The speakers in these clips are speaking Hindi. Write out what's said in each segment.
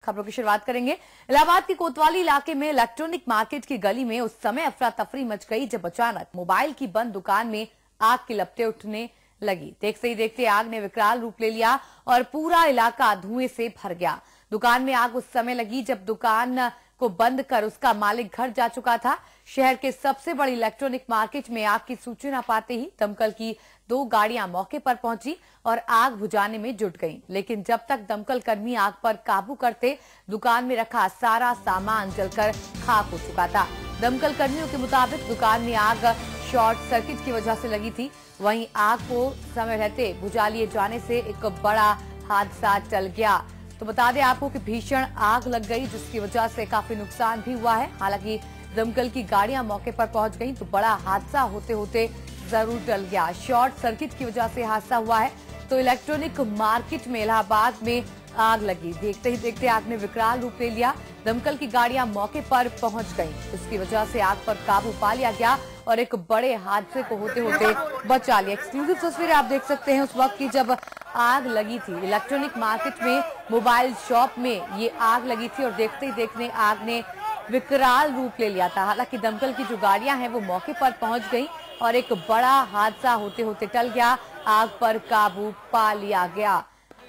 खबरों की शुरुआत करेंगे। इलाहाबाद के कोतवाली इलाके में इलेक्ट्रॉनिक मार्केट की गली में उस समय अफरा तफरी मच गई जब अचानक मोबाइल की बंद दुकान में आग की लपटें उठने लगी। देखते ही देखते आग ने विकराल रूप ले लिया और पूरा इलाका धुएं से भर गया। दुकान में आग उस समय लगी जब दुकान को बंद कर उसका मालिक घर जा चुका था। शहर के सबसे बड़ी इलेक्ट्रॉनिक मार्केट में आग की सूचना पाते ही दमकल की 2 गाड़ियां मौके पर पहुंची और आग बुझाने में जुट गईं। लेकिन जब तक दमकल कर्मी आग पर काबू करते, दुकान में रखा सारा सामान जलकर खाक हो चुका था। दमकल कर्मियों के मुताबिक दुकान में आग शॉर्ट सर्किट की वजह से लगी थी। वहीं आग को समय रहते बुझा लिए जाने से एक बड़ा हादसा टल गया। तो बता दें आपको कि भीषण आग लग गई जिसकी वजह से काफी नुकसान भी हुआ है। हालांकि दमकल की गाड़ियां मौके पर पहुंच गईं तो बड़ा हादसा होते होते जरूर टल गया। शॉर्ट सर्किट की वजह से हादसा हुआ है। तो इलेक्ट्रॉनिक मार्केट में इलाहाबाद में आग लगी। देखते ही देखते आग ने विकराल रूप ले लिया। दमकल की गाड़ियां मौके पर पहुंच गईं। इसकी वजह से आग पर काबू पा लिया गया और एक बड़े हादसे को होते होते बचा लिया। एक्सक्लूसिव तस्वीरें आप देख सकते हैं उस वक्त की जब आग लगी थी। इलेक्ट्रॉनिक मार्केट में मोबाइल शॉप में ये आग लगी थी और देखते ही देखते आग ने विकराल रूप ले लिया था। हालांकि दमकल की जो गाड़ियां हैं वो मौके पर पहुंच गई और एक बड़ा हादसा होते होते टल गया। आग पर काबू पा लिया गया।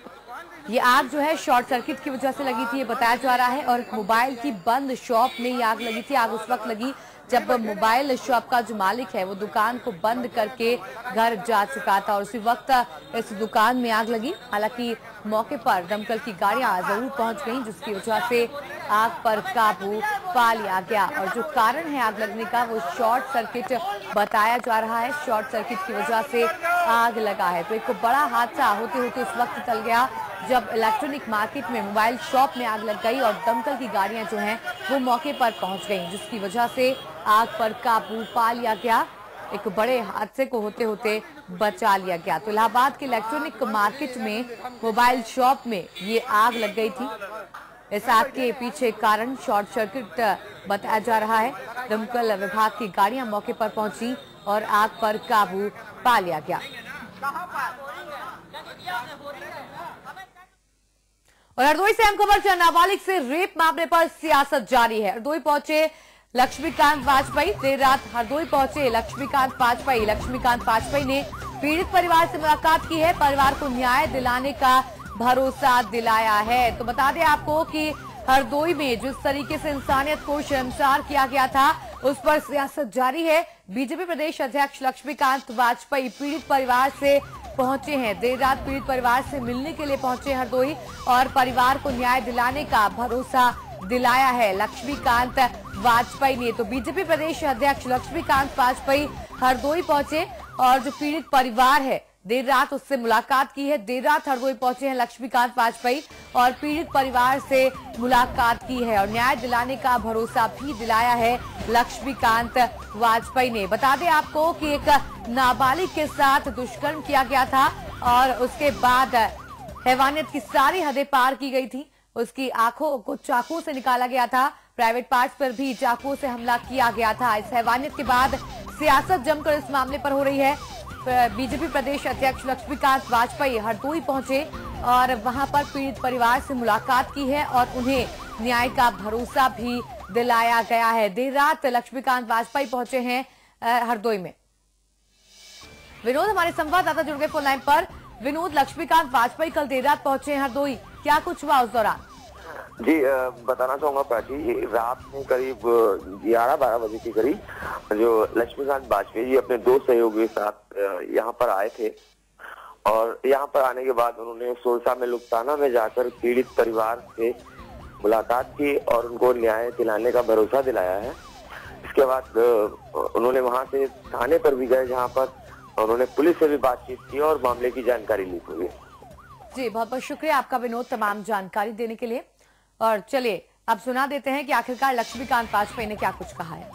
ये आग जो है शॉर्ट सर्किट की वजह से लगी थी, ये बताया जा रहा है। और मोबाइल की बंद शॉप में ये आग लगी थी। आग उस वक्त लगी जब मोबाइल शॉप का जो मालिक है वो दुकान को बंद करके घर जा चुका था और उसी वक्त इस दुकान में आग लगी। हालांकि मौके पर दमकल की गाड़ियां जरूर पहुंच गईं जिसकी वजह से आग पर काबू पा लिया गया। और जो कारण है आग लगने का वो शॉर्ट सर्किट बताया जा रहा है। शॉर्ट सर्किट की वजह से आग लगा है। तो एक बड़ा हादसा होते होते उस वक्त टल गया जब इलेक्ट्रॉनिक मार्केट में मोबाइल शॉप में आग लग गई और दमकल की गाड़ियां जो हैं वो मौके पर पहुंच गईं जिसकी वजह से आग पर काबू पा लिया गया। एक बड़े हादसे को होते होते बचा लिया गया। तो इलाहाबाद के इलेक्ट्रॉनिक मार्केट में मोबाइल शॉप में ये आग लग गई थी। इस आग के पीछे कारण शॉर्ट सर्किट बताया जा रहा है। दमकल विभाग की गाड़ियां मौके पर पहुंची और आग पर काबू पा लिया गया। और हरदोई से अहम खबर, नाबालिग से रेप मामले पर सियासत जारी है। हरदोई पहुंचे लक्ष्मीकांत वाजपेयी। देर रात हरदोई पहुंचे लक्ष्मीकांत वाजपेयी। लक्ष्मीकांत वाजपेयी ने पीड़ित परिवार से मुलाकात की है, परिवार को न्याय दिलाने का भरोसा दिलाया है। तो बता दें आपको कि हरदोई में जिस तरीके से इंसानियत को शर्मसार किया गया था उस पर सियासत जारी है। बीजेपी प्रदेश अध्यक्ष लक्ष्मीकांत वाजपेयी पीड़ित परिवार से पहुंचे हैं। देर रात पीड़ित परिवार से मिलने के लिए पहुंचे हरदोई और परिवार को न्याय दिलाने का भरोसा दिलाया है लक्ष्मीकांत वाजपेयी ने। तो बीजेपी प्रदेश अध्यक्ष लक्ष्मीकांत वाजपेयी हरदोई पहुंचे और जो पीड़ित परिवार है देर रात उससे मुलाकात की है। देर रात हरदोई पहुंचे हैं लक्ष्मीकांत वाजपेयी और पीड़ित परिवार से मुलाकात की है और न्याय दिलाने का भरोसा भी दिलाया है लक्ष्मीकांत वाजपेयी ने। बता दें आपको कि एक नाबालिग के साथ दुष्कर्म किया गया था और उसके बाद हैवानियत की सारी हदें पार की गई थी। उसकी आंखों को चाकू से निकाला गया था, प्राइवेट पार्ट्स पर भी चाकू से हमला किया गया था। इस हैवानियत के बाद सियासत जमकर इस मामले पर हो रही है। बीजेपी प्रदेश अध्यक्ष लक्ष्मीकांत वाजपेयी हरदोई पहुंचे और वहां पर पीड़ित परिवार से मुलाकात की है और उन्हें न्याय का भरोसा भी दिलाया गया है। देर रात लक्ष्मीकांत वाजपेयी पहुंचे हैं हरदोई में। विनोद हमारे संवाददाता जुड़ गए फोन लाइन पर। विनोद, लक्ष्मीकांत वाजपेयी कल देर रात पहुंचे हैं हरदोई, क्या कुछ हुआ उस दौरान? जी बताना चाहूंगा प्राची, रात में करीब 11-12 बजे के करीब जो लक्ष्मीकांत वाजपेयी जी अपने 2 सहयोगियों के साथ यहाँ पर आए थे और यहाँ पर आने के बाद उन्होंने सोलसा में लुकताना में जाकर पीड़ित परिवार से मुलाकात की और उनको न्याय दिलाने का भरोसा दिलाया है। इसके बाद उन्होंने वहां से थाने पर भी गए जहाँ पर उन्होंने पुलिस से भी बातचीत की और मामले की जानकारी ली हुई। जी बहुत बहुत शुक्रिया आपका विनोद तमाम जानकारी देने के लिए। और चलिए अब सुना देते हैं कि आखिरकार लक्ष्मीकांत वाजपेयी ने क्या कुछ कहा है।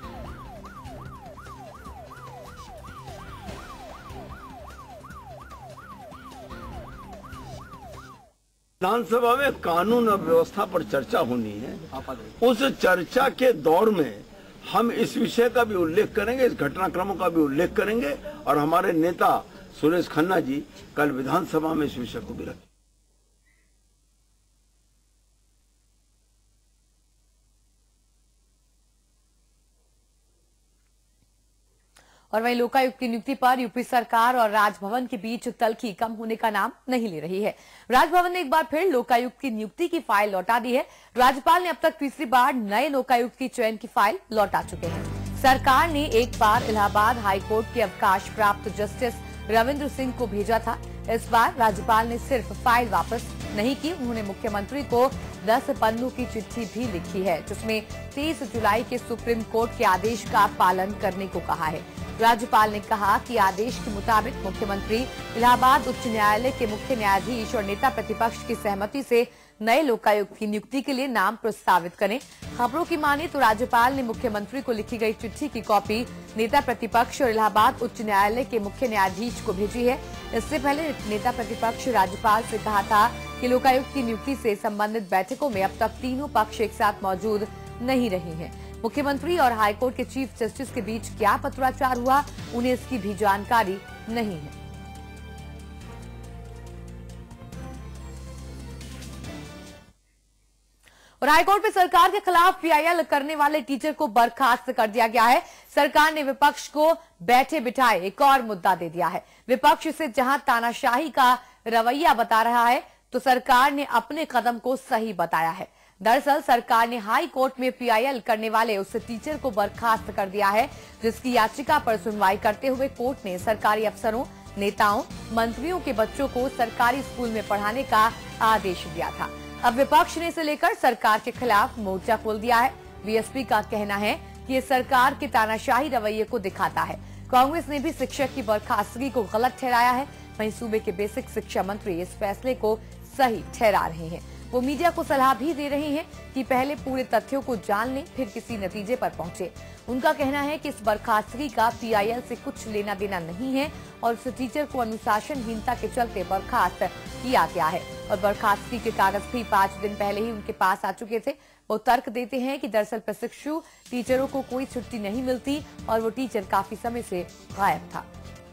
विधानसभा में कानून और व्यवस्था पर चर्चा होनी है। उस चर्चा के दौर में हम इस विषय का भी उल्लेख करेंगे, इस घटनाक्रमों का भी उल्लेख करेंगे और हमारे नेता सुरेश खन्ना जी कल विधानसभा में इस विषय को भी रखेंगे। और वहीं लोकायुक्त की नियुक्ति पर यूपी सरकार और राजभवन के बीच तल्खी कम होने का नाम नहीं ले रही है। राजभवन ने एक बार फिर लोकायुक्त की नियुक्ति की फाइल लौटा दी है। राज्यपाल ने अब तक तीसरी बार नए लोकायुक्त की चयन की फाइल लौटा चुके हैं। सरकार ने एक बार इलाहाबाद हाईकोर्ट के अवकाश प्राप्त जस्टिस रविंद्र सिंह को भेजा था। इस बार राज्यपाल ने सिर्फ फाइल वापस नहीं की, उन्होंने मुख्यमंत्री को 10 पन्नों की चिट्ठी भी लिखी है, जिसमें 30 जुलाई के सुप्रीम कोर्ट के आदेश का पालन करने को कहा है। राज्यपाल ने कहा कि आदेश के मुताबिक मुख्यमंत्री इलाहाबाद उच्च न्यायालय के मुख्य न्यायाधीश और नेता प्रतिपक्ष की सहमति से नए लोकायुक्त की नियुक्ति के लिए नाम प्रस्तावित करें। खबरों की माने तो राज्यपाल ने मुख्यमंत्री को लिखी गई चिट्ठी की कॉपी नेता प्रतिपक्ष और इलाहाबाद उच्च न्यायालय के मुख्य न्यायाधीश को भेजी है। इससे पहले नेता प्रतिपक्ष राज्यपाल से कहा था कि लोकायुक्त की नियुक्ति से संबंधित बैठकों में अब तक तीनों पक्ष एक साथ मौजूद नहीं रहे हैं। मुख्यमंत्री और हाईकोर्ट के चीफ जस्टिस के बीच क्या पत्राचार हुआ, उन्हें इसकी भी जानकारी नहीं है। और हाईकोर्ट में सरकार के खिलाफ पीआईएल करने वाले टीचर को बर्खास्त कर दिया गया है। सरकार ने विपक्ष को बैठे बिठाए एक और मुद्दा दे दिया है। विपक्ष इसे जहां तानाशाही का रवैया बता रहा है, तो सरकार ने अपने कदम को सही बताया है। दरअसल सरकार ने हाई कोर्ट में पीआईएल करने वाले उस टीचर को बर्खास्त कर दिया है, जिसकी याचिका पर सुनवाई करते हुए कोर्ट ने सरकारी अफसरों, नेताओं, मंत्रियों के बच्चों को सरकारी स्कूल में पढ़ाने का आदेश दिया था। अब विपक्ष ने इसे लेकर सरकार के खिलाफ मोर्चा खोल दिया है। बीएसपी का कहना है कि ये सरकार के तानाशाही रवैये को दिखाता है। कांग्रेस ने भी शिक्षक की बर्खास्तगी को गलत ठहराया है। वहीं सूबे के बेसिक शिक्षा मंत्री इस फैसले को सही ठहरा रहे हैं। वो मीडिया को सलाह भी दे रहे हैं कि पहले पूरे तथ्यों को जान लें, फिर किसी नतीजे पर पहुंचे। उनका कहना है कि इस बर्खास्तगी का पीआईएल से कुछ लेना देना नहीं है और उस टीचर को अनुशासनहीनता के चलते बर्खास्त किया गया है और बर्खास्तगी के कागज भी 5 दिन पहले ही उनके पास आ चुके थे। वो तर्क देते हैं कि दरअसल प्रशिक्षु टीचरों को कोई छुट्टी नहीं मिलती और वो टीचर काफी समय से गायब था।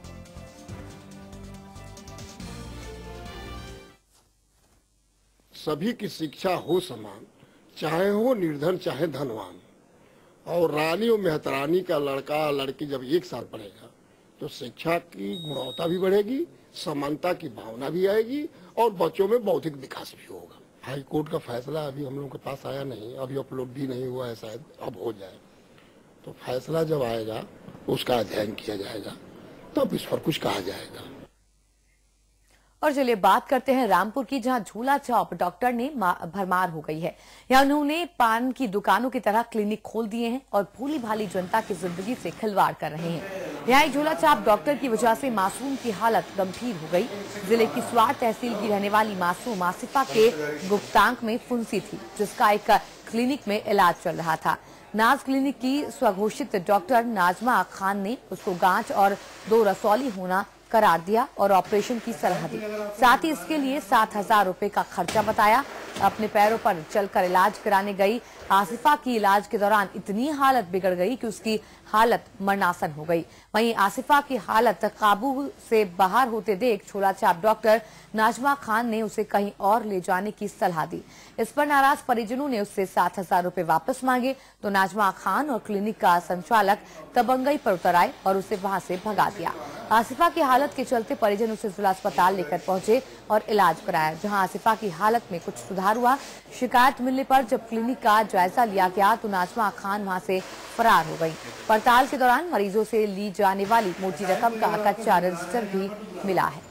सभी की शिक्षा हो समान, चाहे हो निर्धन चाहे धनवान। और रानी और मेहतरानी का लड़का लड़की जब एक साथ पढ़ेगा तो शिक्षा की गुणवत्ता भी बढ़ेगी, समानता की भावना भी आएगी और बच्चों में बौद्धिक विकास भी होगा। हाई कोर्ट का फैसला अभी हम लोगों के पास आया नहीं, अभी अपलोड भी नहीं हुआ है, शायद अब हो जाए। तो फैसला जब आएगा उसका अध्ययन किया जाएगा, तब इस पर कुछ कहा जाएगा। और चलिए बात करते हैं रामपुर की, जहां झूला चौप डॉक्टर ने भरमार हो गई है। यहाँ उन्होंने पान की दुकानों की तरह क्लिनिक खोल दिए हैं और भोली भाली जनता की जिंदगी से खिलवाड़ कर रहे हैं। यहाँ एक झूला छाप डॉक्टर की वजह से मासूम की हालत गंभीर हो गई। जिले की स्वार तहसील की रहने वाली मासूम आसिफा के गुप्तांग में फुंसी थी, जिसका एक क्लिनिक में इलाज चल रहा था। नाज क्लिनिक की स्वघोषित डॉक्टर नाजमा खान ने उसको गांठ और 2 रसौली होना करार दिया और ऑपरेशन की सलाह दी। साथ ही इसके लिए 7,000 रुपए का खर्चा बताया। अपने पैरों पर चलकर इलाज कराने गई आसिफा की इलाज के दौरान इतनी हालत बिगड़ गई कि उसकी हालत मरणासन हो गई। वहीं आसिफा की हालत काबू से बाहर होते देख झोला छाप डॉक्टर नाजमा खान ने उसे कहीं और ले जाने की सलाह दी। इस पर नाराज परिजनों ने उससे 7,000 रुपए वापस मांगे तो नाजमा खान और क्लिनिक का संचालक तबंगई पर उतर आए और उसे वहां से भगा दिया। आसिफा की हालत के चलते परिजन उसे जिला अस्पताल लेकर पहुंचे और इलाज कराया, जहां आसिफा की हालत में कुछ सुधार हुआ। शिकायत मिलने पर जब क्लिनिक का जायजा लिया गया तो नाजमा खान वहां से फरार हो गई। पड़ताल के दौरान मरीजों से ली जाने वाली मोटी रकम का कच्चा रजिस्टर भी मिला है।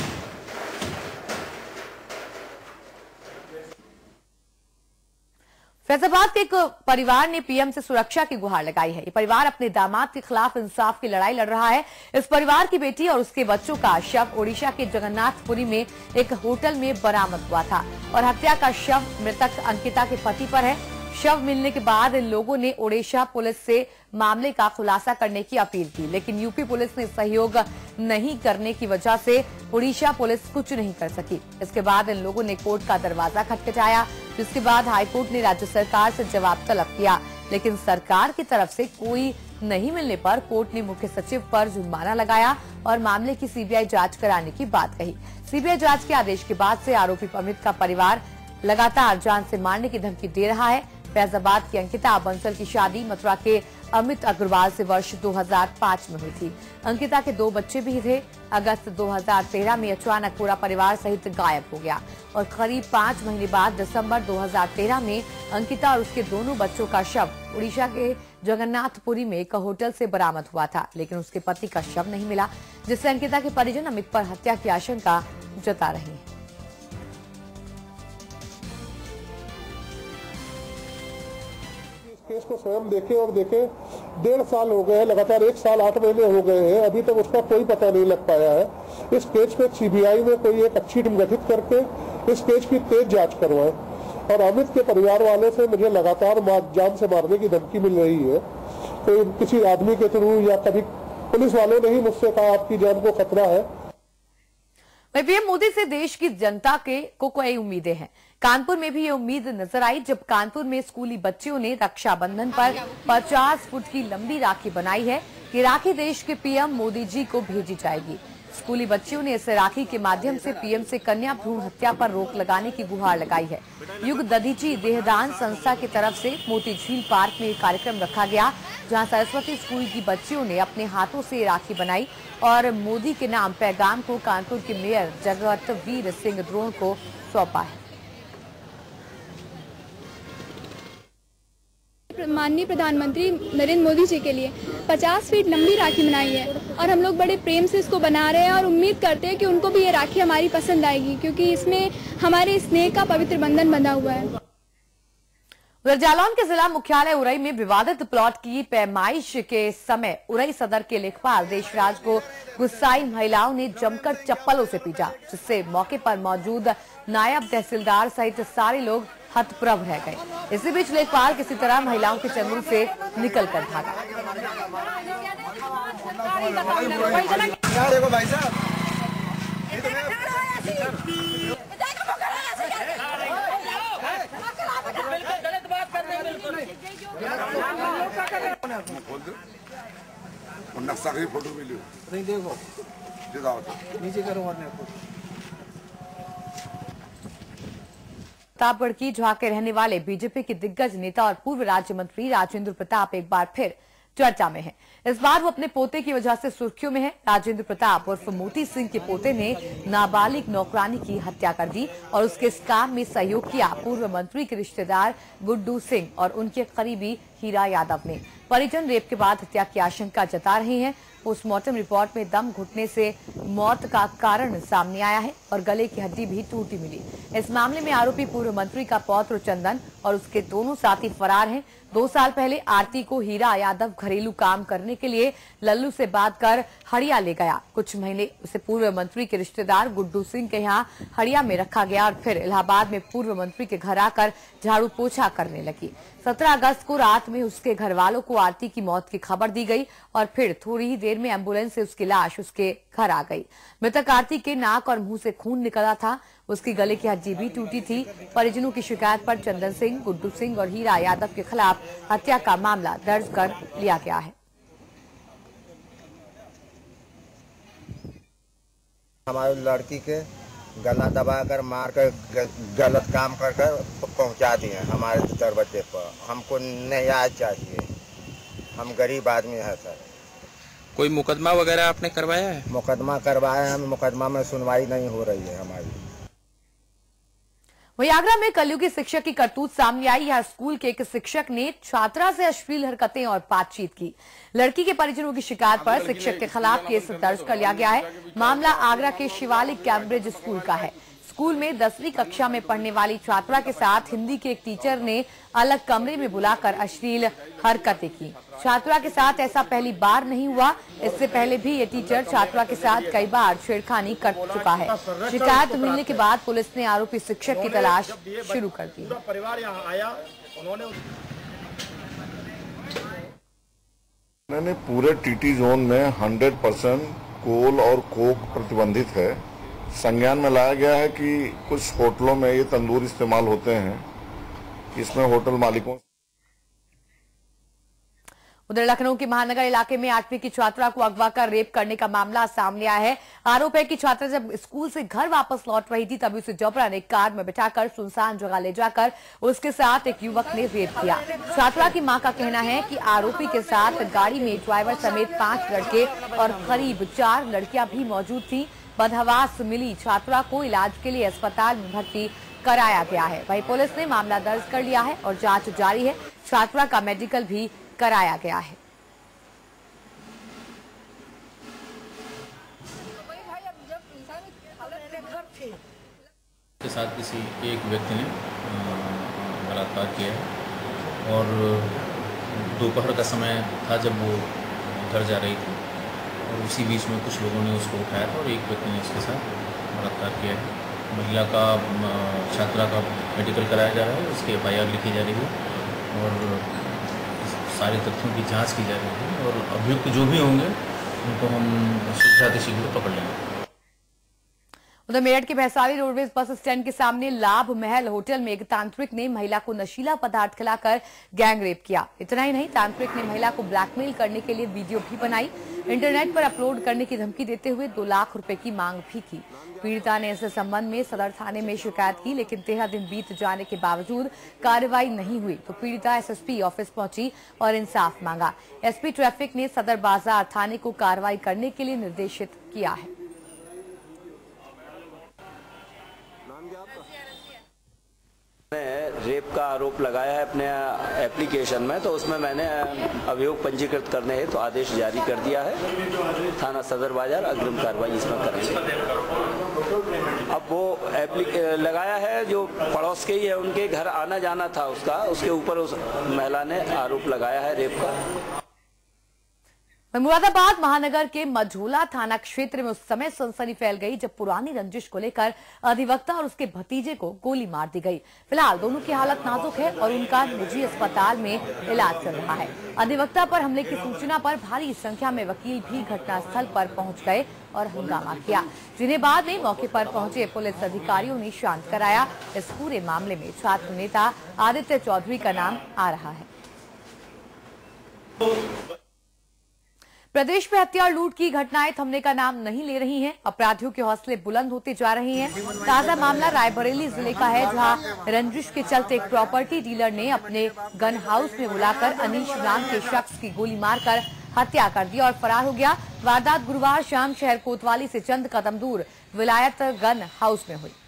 फैजाबाद के एक परिवार ने पीएम से सुरक्षा की गुहार लगाई है। ये परिवार अपने दामाद के खिलाफ इंसाफ की लड़ाई लड़ रहा है। इस परिवार की बेटी और उसके बच्चों का शव ओडिशा के जगन्नाथपुरी में एक होटल में बरामद हुआ था और हत्या का शव मृतक अंकिता के पति पर है। शव मिलने के बाद इन लोगों ने ओडिशा पुलिस से मामले का खुलासा करने की अपील की, लेकिन यूपी पुलिस ने सहयोग नहीं करने की वजह से ओडिशा पुलिस कुछ नहीं कर सकी। इसके बाद इन लोगों ने कोर्ट का दरवाजा खटखटाया, जिसके बाद हाईकोर्ट ने राज्य सरकार से जवाब तलब किया, लेकिन सरकार की तरफ से कोई नहीं मिलने पर कोर्ट ने मुख्य सचिव पर जुर्माना लगाया और मामले की सीबीआई जांच कराने की बात कही। सीबीआई जांच के आदेश के बाद से आरोपी अमित का परिवार लगातार जान से मारने की धमकी दे रहा है। फैजाबाद की अंकिता बंसल की शादी मथुरा के अमित अग्रवाल से वर्ष 2005 में हुई थी। अंकिता के 2 बच्चे भी थे। अगस्त 2013 में अचानक पूरा परिवार सहित गायब हो गया और करीब 5 महीने बाद दिसंबर 2013 में अंकिता और उसके दोनों बच्चों का शव उड़ीसा के जगन्नाथपुरी में एक होटल से बरामद हुआ था, लेकिन उसके पति का शव नहीं मिला, जिससे अंकिता के परिजन अमित पर हत्या की आशंका जता रहे हैं। केस को स्वयं देखे और देखे 1.5 साल हो गए हैं, लगातार 1 साल 8 महीने हो गए हैं, अभी तक उसका कोई पता नहीं लग पाया है। इस केस पे सीबीआई में कोई एक अच्छी टीम गठित करके इस केस की तेज जांच करवाए। और अमित के परिवार वालों से मुझे लगातार जान से मारने की धमकी मिल रही है। कोई किसी आदमी के थ्रू या कभी पुलिस वालों ने ही मुझसे कहा आपकी जान को खतरा है। पीएम मोदी से देश की जनता को कई उम्मीदें हैं। कानपुर में भी ये उम्मीद नजर आई जब कानपुर में स्कूली बच्चियों ने रक्षाबंधन पर 50 फुट की लंबी राखी बनाई है कि राखी देश के पीएम मोदी जी को भेजी जाएगी। स्कूली बच्चियों ने इस राखी के माध्यम से पीएम से कन्या भ्रूण हत्या पर रोक लगाने की गुहार लगाई है। युग दधीची देहदान संस्था की तरफ से मोती झील पार्क में एक कार्यक्रम रखा गया, जहां सरस्वती स्कूल की बच्चियों ने अपने हाथों से राखी बनाई और मोदी के नाम पैगाम को कानपुर के मेयर जगतवीर सिंह द्रोण को सौंपा है। माननीय प्रधानमंत्री नरेंद्र मोदी जी के लिए 50 फीट लंबी राखी बनाई है और हम लोग बड़े प्रेम से इसको बना रहे हैं और उम्मीद करते हैं कि उनको भी ये राखी हमारी पसंद आएगी, क्योंकि इसमें हमारे स्नेह का पवित्र बंधन बंधा हुआ है। उधर जालौन के जिला मुख्यालय उरई में विवादित प्लॉट की पैमाइश के समय उरई सदर के लेखपाल देशराज को गुस्साई महिलाओं ने जमकर चप्पलों से पीटा, जिससे मौके पर मौजूद नायब तहसीलदार सहित सारे लोग हतप्रभ रह गए। इसी बीच लेखपाल किसी तरह महिलाओं के चंगुल से निकलकर भागा। नक्शा की फोटो मिली नहीं, देखो नीचे करो। प्रतापगढ़ की झाक के रहने वाले बीजेपी के दिग्गज नेता और पूर्व राज्य मंत्री राजेंद्र प्रताप एक बार फिर चर्चा में हैं। इस बार वो अपने पोते की वजह से सुर्खियों में है। राजेंद्र प्रताप उर्फ मोती सिंह के पोते ने नाबालिग नौकरानी की हत्या कर दी और उसके इस काम में सहयोग किया पूर्व मंत्री के रिश्तेदार गुड्डू सिंह और उनके करीबी हीरा यादव ने। परिजन रेप के बाद हत्या की आशंका जता रहे हैं। पोस्टमार्टम रिपोर्ट में दम घुटने से मौत का कारण सामने आया है और गले की हड्डी भी टूटी मिली। इस मामले में आरोपी पूर्व मंत्री का पौत्र चंदन और उसके दोनों साथी फरार हैं। 2 साल पहले आरती को हीरा यादव घरेलू काम करने के लिए लल्लू से बात कर हड़िया ले गया। कुछ महीने उसे पूर्व मंत्री के रिश्तेदार गुड्डू सिंह के यहाँ हड़िया में रखा गया और फिर इलाहाबाद में पूर्व मंत्री के घर आकर झाड़ू पोछा करने लगी। 17 अगस्त को रात में उसके घर वालों को आरती की मौत की खबर दी गई और फिर थोड़ी ही देर में एम्बुलेंस से उसकी लाश उसके घर आ गई। मृतक आरती के नाक और मुंह से खून निकला था, उसकी गले की हड्डी भी टूटी थी। परिजनों की शिकायत पर चंदन सिंह, गुड्डू सिंह और हीरा यादव के खिलाफ हत्या का मामला दर्ज कर लिया गया है। हमारी लड़की के गला दबाकर मार कर गलत काम कर पहुंचा दिए हमारे दरवाजे पर। हमको न्याय चाहिए, हम गरीब आदमी है सर। कोई मुकदमा वगैरह आपने करवाया है? मुकदमा करवाया है, मुकदमा में सुनवाई नहीं हो रही है हमारी। वहीं आगरा में कलयुगी शिक्षक की करतूत सामने आई। यहां स्कूल के एक शिक्षक ने छात्रा से अश्लील हरकतें और बातचीत की। लड़की के परिजनों की शिकायत पर शिक्षक के खिलाफ केस दर्ज कर लिया गया है। मामला आगरा के शिवालिक कैम्ब्रिज स्कूल का है। स्कूल में 10वीं कक्षा में पढ़ने वाली छात्रा के साथ हिंदी के एक टीचर ने अलग कमरे में बुलाकर अश्लील हरकतें की। छात्रा के साथ ऐसा पहली बार नहीं हुआ, इससे पहले भी ये टीचर छात्रा के साथ कई बार छेड़खानी कर चुका है। शिकायत मिलने के बाद पुलिस ने आरोपी शिक्षक की तलाश शुरू कर दी। परिवार यहाँ आया, उन्होंने पूरे टीटी जोन में 100% कोल और कोक प्रतिबंधित है। संज्ञान में लाया गया है कि कुछ होटलों में ये तंदूर इस्तेमाल होते हैं। इसमें होटल मालिकों उधर लखनऊ के महानगर इलाके में 8वीं की छात्रा को अगवा कर रेप करने का मामला सामने आया है। आरोप है कि छात्रा जब स्कूल से घर वापस लौट रही थी तभी उसे जबरन एक कार में बिठाकर सुनसान जगह ले जाकर उसके साथ एक युवक ने रेप किया। छात्रा की मां का कहना है कि आरोपी के साथ गाड़ी में ड्राइवर समेत 5 लड़के और करीब 4 लड़कियां भी मौजूद थी। बदहवास मिली छात्रा को इलाज के लिए अस्पताल में भर्ती कराया गया है। वहीं पुलिस ने मामला दर्ज कर लिया है और जांच जारी है। छात्रा का मेडिकल भी कराया गया है। के साथ किसी एक व्यक्ति ने बलात्कार किया है और दोपहर का समय था जब वो घर जा रही थी और उसी बीच में कुछ लोगों ने उसको उठाया और एक व्यक्ति ने उसके साथ बलात्कार किया है। महिला का छात्रा का मेडिकल कराया जा रहा है, उसकी FIR लिखी जा रही है और सारे तथ्यों की जांच की जा रही है और अभियुक्त जो भी होंगे उनको हम शीघ्र पकड़ लेंगे। उधर मेरठ के भैंसाली रोडवेज बस स्टैंड के सामने लाभ महल होटल में एक तांत्रिक ने महिला को नशीला पदार्थ खिलाकर गैंग रेप किया। इतना ही नहीं, तांत्रिक ने महिला को ब्लैकमेल करने के लिए वीडियो भी बनाई, इंटरनेट पर अपलोड करने की धमकी देते हुए 2 लाख रुपए की मांग भी की। पीड़िता ने इस संबंध में सदर थाने में शिकायत की, लेकिन 13 दिन बीत जाने के बावजूद कार्रवाई नहीं हुई तो पीड़िता SSP ऑफिस पहुंची और इंसाफ मांगा। SP ट्रैफिक ने सदर बाजार थाने को कार्रवाई करने के लिए निर्देशित किया है। रेप का आरोप लगाया है अपने एप्लीकेशन में, तो उसमें मैंने अभियोग पंजीकृत करने हेतु आदेश जारी कर दिया है। थाना सदर बाजार अग्रिम कार्रवाई इसमें करेंगे। अब वो लगाया है जो पड़ोस के ही है, उनके घर आना जाना था उसका, उसके ऊपर उस महिला ने आरोप लगाया है रेप का। मुरादाबाद महानगर के मझोला थाना क्षेत्र में उस समय सनसनी फैल गई जब पुरानी रंजिश को लेकर अधिवक्ता और उसके भतीजे को गोली मार दी गई। फिलहाल दोनों की हालत नाजुक है और उनका निजी अस्पताल में इलाज चल रहा है। अधिवक्ता पर हमले की सूचना पर भारी संख्या में वकील भी घटनास्थल पर पहुंच गए और हंगामा किया, जिन्हें बाद में मौके पर पहुंचे पुलिस अधिकारियों ने शांत कराया। इस पूरे मामले में छात्र नेता आदित्य चौधरी का नाम आ रहा है। प्रदेश में हत्या और लूट की घटनाएं थमने का नाम नहीं ले रही हैं। अपराधियों के हौसले बुलंद होते जा रहे हैं। ताजा मामला रायबरेली जिले का है, जहां रंजिश के चलते एक प्रॉपर्टी डीलर ने अपने गन हाउस में बुलाकर अनीश नाम के शख्स की गोली मारकर हत्या कर दी और फरार हो गया। वारदात गुरुवार शाम शहर कोतवाली से चंद कदम दूर विलायत गन हाउस में हुई।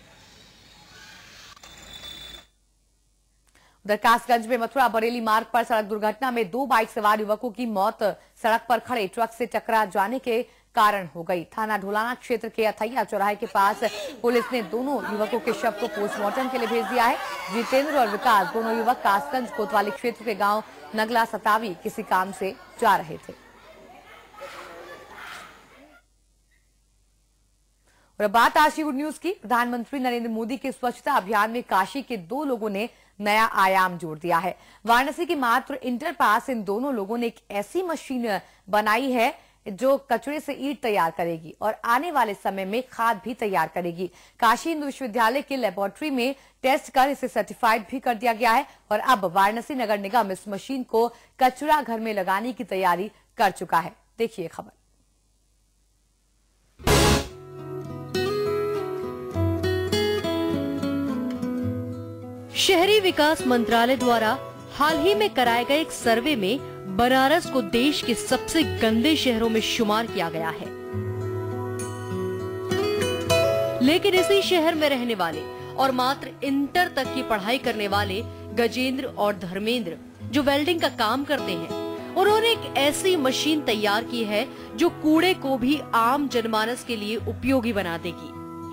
उधर कासगंज में मथुरा बरेली मार्ग पर सड़क दुर्घटना में 2 बाइक सवार युवकों की मौत सड़क पर खड़े ट्रक से टकरा जाने के कारण हो गई। थाना ढोलाना क्षेत्र के अथैया चौराहे के पास पुलिस ने दोनों युवकों के शव को पोस्टमार्टम के लिए भेज दिया है। जितेंद्र और विकास दोनों युवक कासगंज कोतवाली क्षेत्र के गांव नगला सतावी किसी काम से जा रहे थे। और बात आज की गुड न्यूज की। प्रधानमंत्री नरेंद्र मोदी के स्वच्छता अभियान में काशी के 2 लोगों ने नया आयाम जोड़ दिया है। वाराणसी की मात्र इंटर पास इन दोनों लोगों ने एक ऐसी मशीन बनाई है जो कचरे से ईंट तैयार करेगी और आने वाले समय में खाद भी तैयार करेगी। काशी हिंदू विश्वविद्यालय के लेबोरेटरी में टेस्ट कर इसे सर्टिफाइड भी कर दिया गया है और अब वाराणसी नगर निगम इस मशीन को कचरा घर में लगाने की तैयारी कर चुका है। देखिए खबर। शहरी विकास मंत्रालय द्वारा हाल ही में कराए गए एक सर्वे में बनारस को देश के सबसे गंदे शहरों में शुमार किया गया है। लेकिन इसी शहर में रहने वाले और मात्र इंटर तक की पढ़ाई करने वाले गजेंद्र और धर्मेंद्र जो वेल्डिंग का काम करते हैं, उन्होंने एक ऐसी मशीन तैयार की है जो कूड़े को भी आम जनमानस के लिए उपयोगी बना देगी।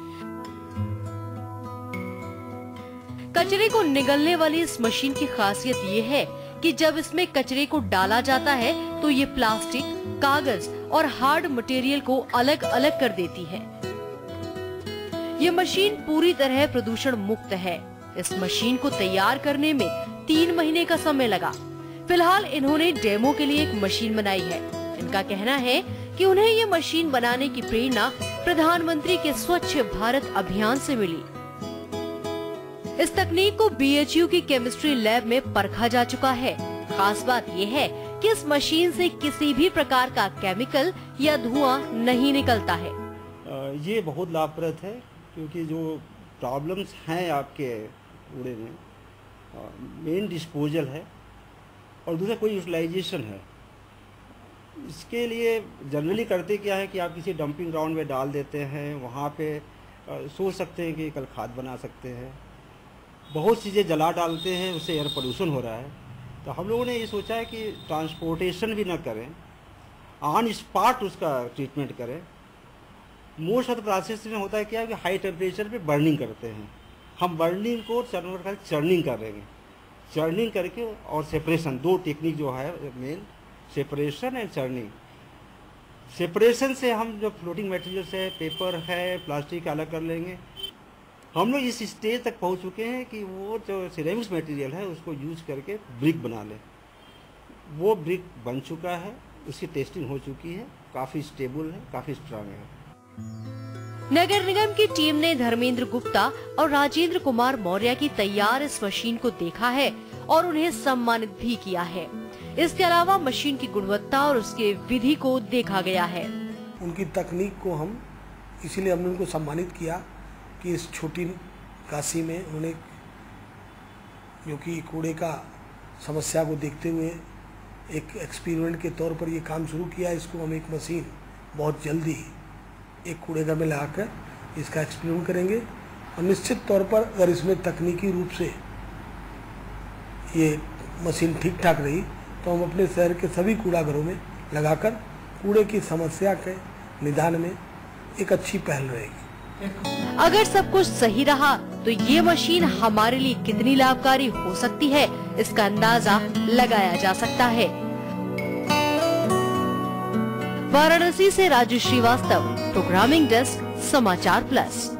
कचरे को निगलने वाली इस मशीन की खासियत ये है कि जब इसमें कचरे को डाला जाता है तो ये प्लास्टिक, कागज और हार्ड मटेरियल को अलग अलग कर देती है। ये मशीन पूरी तरह प्रदूषण मुक्त है। इस मशीन को तैयार करने में 3 महीने का समय लगा। फिलहाल इन्होंने डेमो के लिए एक मशीन बनाई है। इनका कहना है कि उन्हें ये मशीन बनाने की प्रेरणा प्रधानमंत्री के स्वच्छ भारत अभियान से मिली। इस तकनीक को BHU की केमिस्ट्री लैब में परखा जा चुका है। खास बात यह है जबकि इस मशीन से किसी भी प्रकार का केमिकल या धुआं नहीं निकलता है। ये बहुत लाभप्रद है क्योंकि जो प्रॉब्लम्स हैं आपके कूड़े में, मेन डिस्पोजल है और दूसरा कोई यूटिलाइजेशन है। इसके लिए जनरली करते क्या है कि आप किसी डंपिंग ग्राउंड में डाल देते हैं, वहाँ पे सोच सकते हैं कि कल खाद बना सकते हैं, बहुत चीज़ें जला डालते हैं, उससे एयर पोल्यूशन हो रहा है। तो हम लोगों ने ये सोचा है कि ट्रांसपोर्टेशन भी ना करें, ऑन स्पॉट उसका ट्रीटमेंट करें। मोस्ट ऑफ द प्रोसेस में होता है क्या कि हाई टेम्परेचर पे बर्निंग करते हैं, हम बर्निंग को चर्निंग करेंगे, चर्निंग करके और सेपरेशन, दो टेक्निक जो है main, separation and churning. Separation से हम जो फ्लोटिंग मटेरियल्स है, पेपर है, प्लास्टिक अलग कर लेंगे। हम लोग इस स्टेज तक पहुंच चुके हैं कि वो जो सिरेमिक्स मटेरियल है उसको यूज करके ब्रिक बना लें। वो ब्रिक बन चुका है, उसकी टेस्टिंग हो चुकी है, काफ़ी स्टेबल है, काफ़ी स्ट्रांग है। नगर निगम की टीम ने धर्मेंद्र गुप्ता और राजेंद्र कुमार मौर्य की तैयार इस मशीन को देखा है और उन्हें सम्मानित भी किया है। इसके अलावा मशीन की गुणवत्ता और उसके विधि को देखा गया है। उनकी तकनीक को हम इसीलिए हमने उनको सम्मानित किया कि इस छोटी काशी में उन्होंने जो कि कूड़े का समस्या को देखते हुए एक एक्सपेरिमेंट के तौर पर ये काम शुरू किया। इसको हम एक मशीन बहुत जल्दी एक कूड़ेघर में लगाकर इसका एक्सपेरिमेंट करेंगे और निश्चित तौर पर अगर इसमें तकनीकी रूप से ये मशीन ठीक ठाक रही तो हम अपने शहर के सभी कूड़ाघरों में लगाकर कूड़े की समस्या के निदान में एक अच्छी पहल रहेगी। अगर सब कुछ सही रहा तो ये मशीन हमारे लिए कितनी लाभकारी हो सकती है, इसका अंदाजा लगाया जा सकता है। वाराणसी से Raju Srivastava, programming desk, Samachar plus.